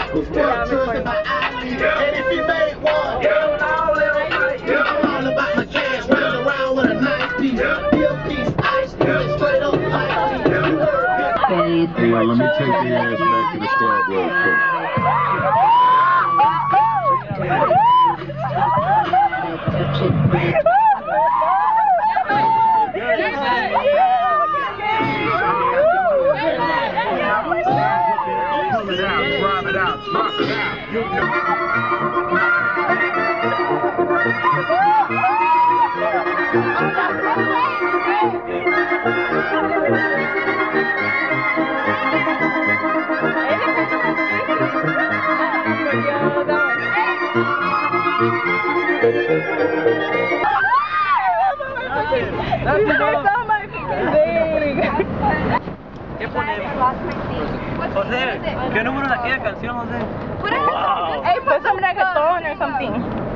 Who sponsors if I athlete? And if he made one, I'm all about my cash, running around with a nice piece. Bill piece, ice, straight up like tea. You heard me. Well, let me take the ass back to the club real quick. ¿Qué ponemos? José, ¿qué número de aquella canción, José? Hey, put some reggaeton or something.